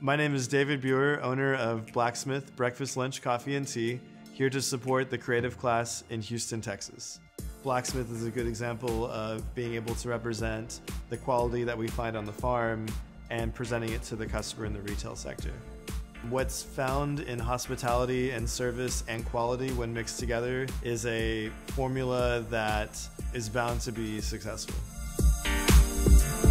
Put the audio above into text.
My name is David Brueher, owner of Blacksmith Breakfast, Lunch, Coffee, and Tea, here to support the creative class in Houston, Texas. Blacksmith is a good example of being able to represent the quality that we find on the farm and presenting it to the customer in the retail sector. What's found in hospitality and service and quality when mixed together is a formula that is bound to be successful.